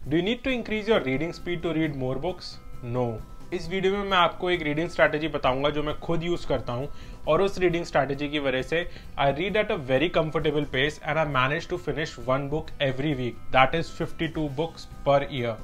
Do you need to increase your reading speed to read more books? No. इस video में मैं आपको एक रीडिंग स्ट्रैटेजी बताऊंगा जो मैं खुद यूज करता हूं और उस रीडिंग स्ट्रैटेजी की वजह से I read at a very comfortable pace and I manage to finish one book every week, that is 52 books per year.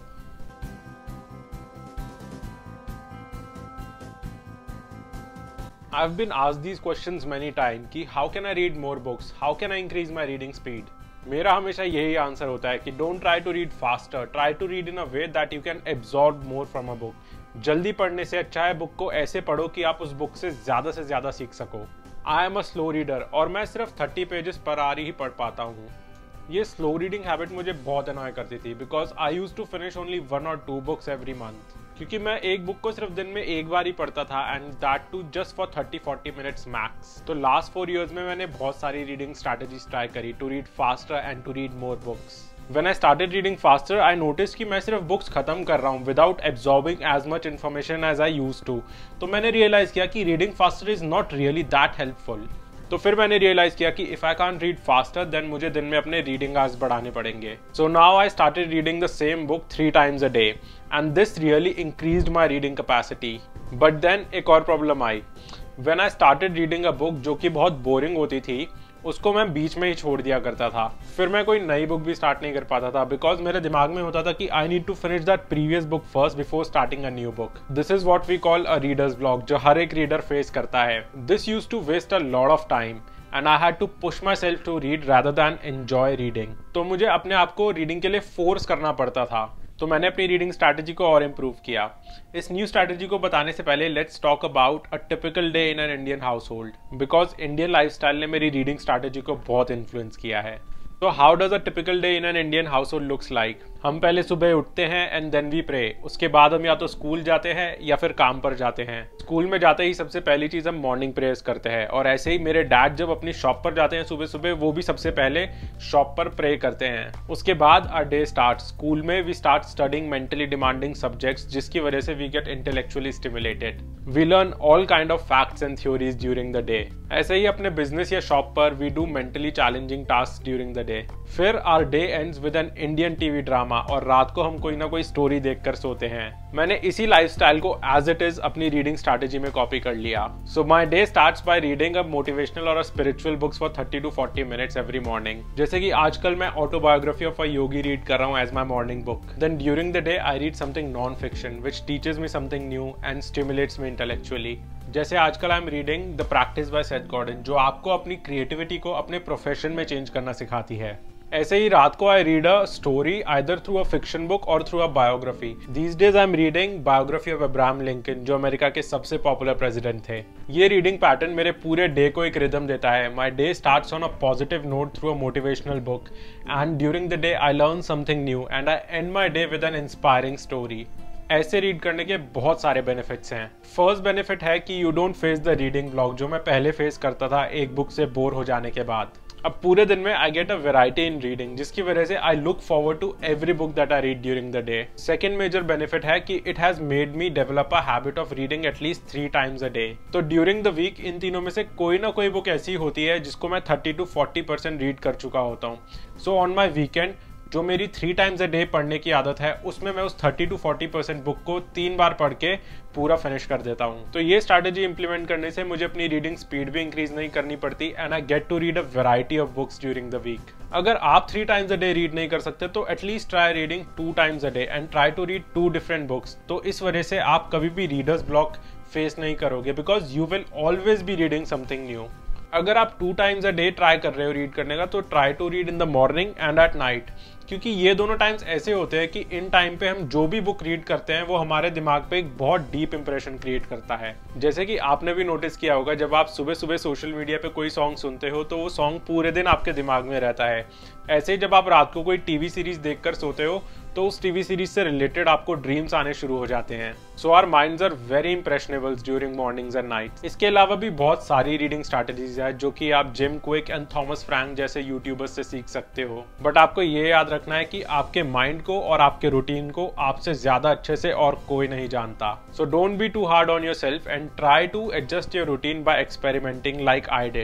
I've been asked these questions many times कि how can I read more books? How can I increase my reading speed? मेरा हमेशा यही answer होता है कि don't try to read faster, try to read in a way that you can absorb more from a book. जल्दी पढ़ने से अच्छा है बुक को ऐसे पढ़ो कि आप उस बुक से ज्यादा सीख सको. I am a slow reader और मैं सिर्फ 30 पेजेस पर आवर ही पढ़ पाता हूँ. ये स्लो रीडिंग हैबिट मुझे बहुत अनॉय करती थी because I use to finish only 1 or 2 books every month. क्योंकि मैं एक बुक को सिर्फ दिन में एक बार ही पढ़ता था and that too just for 30-40 minutes max. तो लास्ट 4 years में मैंने बहुत सारी रीडिंग स्ट्रैटेजीज ट्राई करी to read faster and to read more books. When I started reading faster, I noticed कि मैं सिर्फ बुक्स खत्म कर रहा हूँ without absorbing as much information as I used to. तो मैंने रियलाइज किया कि reading faster is not really that helpful. तो फिर मैंने रियलाइज किया कि if I can't read faster then मुझे दिन में अपने रीडिंग आवर्स बढ़ाने पड़ेंगे. So now I started reading the same book 3 times a day and this really increased my reading capacity. But then एक और प्रॉब्लम आई. When I started reading a book जो कि बहुत बोरिंग होती थी उसको मैं बीच में ही छोड़ दिया करता था. फिर मैं कोई नई बुक भी स्टार्ट नहीं कर पाता था बिकॉज मेरे दिमाग में होता था कि I need to finish that previous book first before starting a new book. This is what we call a readers block जो हर एक रीडर फेस करता है. This used to waste a lot of time and I had to push myself to read rather than enjoy reading. तो मुझे अपने आप को रीडिंग के लिए फोर्स करना पड़ता था. तो मैंने अपनी रीडिंग स्ट्रैटेजी को और इम्प्रूव किया. इस न्यू स्ट्रैटेजी को बताने से पहले let's talk about a typical day in an Indian household because Indian lifestyle ने मेरी रीडिंग स्ट्रैटेजी को बहुत इन्फ्लुएंस किया है. तो how does a typical day in an Indian household looks like? हम पहले सुबह उठते हैं एंड देन वी प्रे. उसके बाद हम या तो स्कूल जाते हैं या फिर काम पर जाते हैं. स्कूल में जाते ही सबसे पहली चीज हम मॉर्निंग प्रेयर्स करते हैं और ऐसे ही मेरे डैड जब अपनी शॉप पर जाते हैं सुबह सुबह वो भी सबसे पहले शॉप पर प्रे करते हैं. उसके बाद आवर डे स्टार्ट. स्कूल में we start studying mentally demanding subjects जिसकी वजह से we get intellectually stimulated. We learn all kind of facts and theories during the day. ऐसे ही अपने बिजनेस या शॉप पर we do mentally challenging task during the day. फिर our day ends with an Indian TV drama और रात को हम कोई ना कोई स्टोरी देखकर सोते हैं. मैंने इसी लाइफस्टाइल को एज इट इज अपनी रीडिंग स्ट्रैटेजी में कॉपी कर लिया. So my day starts by reading a motivational और a spiritual books for 30 to 40 minutes every morning. जैसे कि आजकल मैं autobiography of a yogi read कर रहा हूँ as my morning book. Then during the day I read something non fiction which teaches me something new and stimulates me intellectually. जैसे आजकल आई am reading the practice by Seth Godin जो आपको अपनी creativity को अपने प्रोफेशन में change करना सिखाती है. ऐसे ही रात को I read a story either through a fiction book और through a biography. These days I am reading biography of Abraham Lincoln जो अमेरिका के सबसे पॉपुलर प्रेसिडेंट थे. ये रीडिंग पैटर्न मेरे पूरे डे को एक रिदम देता है. My day starts on a positive note through a motivational book and during the day I learn something new and I end my day with an inspiring story. ऐसे read करने के बहुत सारे benefits हैं. First benefit है कि you don't face the reading block जो मैं पहले फेस करता था एक बुक से बोर हो जाने के बाद. अब पूरे दिन में I get a variety in reading जिसकी वजह से I look forward to every book that I read during the day. Second major benefit है कि it has made me develop a habit of reading at least 3 times a day. तो during the week इन तीनों में से कोई ना कोई बुक ऐसी होती है जिसको मैं 30 to 40% रीड कर चुका होता हूँ. सो ऑन माई वीकेंड जो मेरी 3 times a day पढ़ने की आदत है उसमें मैं उस 30 to 40% बुक को 3 बार पढ़ के पूरा फिनिश कर देता हूँ. तो ये स्ट्रैटेजी इंप्लीमेंट करने से मुझे अपनी रीडिंग स्पीड भी इंक्रीज नहीं करनी पड़ती and I get to read a variety of books during the week. अगर आप 3 times a day रीड नहीं कर सकते तो at least try reading 2 times a day and try to read 2 different books. तो इस वजह से आप कभी भी रीडर्स ब्लॉक फेस नहीं करोगे because you will always be reading something new. अगर आप 2 times a day ट्राई कर रहे हो रीड करने का तो try to read in the morning and at night. क्योंकि ये दोनों टाइम्स ऐसे होते हैं कि इन टाइम पे हम जो भी बुक रीड करते हैं वो हमारे दिमाग पे एक बहुत डीप इंप्रेशन क्रिएट करता है. जैसे कि आपने भी नोटिस किया होगा जब आप सुबह सुबह सोशल मीडिया पे कोई सॉन्ग सुनते हो तो वो सॉन्ग पूरे दिन आपके दिमाग में रहता है. ऐसे ही जब आप रात को कोई टीवी सीरीज देखकर सोते हो तो उस टीवी सीरीज से रिलेटेड आपको ड्रीम्स आने शुरू हो जाते हैं. So our minds are very impressionable during mornings and nights. इसके अलावा भी बहुत सारी रीडिंग स्ट्रैटेजीज है जो कि आप Jim Kwik and Thomas Frank जैसे यूट्यूबर्स से सीख सकते हो. बट आपको ये याद रखना है कि आपके माइंड को और आपके रूटीन को आपसे ज्यादा अच्छे से और कोई नहीं जानता. So don't be too hard on yourself and try to adjust your routine by experimenting like I did.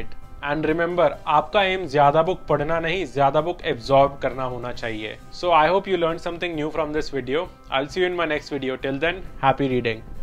And remember, आपका एम ज्यादा बुक पढ़ना नहीं, ज्यादा बुक एब्जॉर्ब करना होना चाहिए. So I hope you learn something new from this video. I will see you in my next video. Till then, happy reading.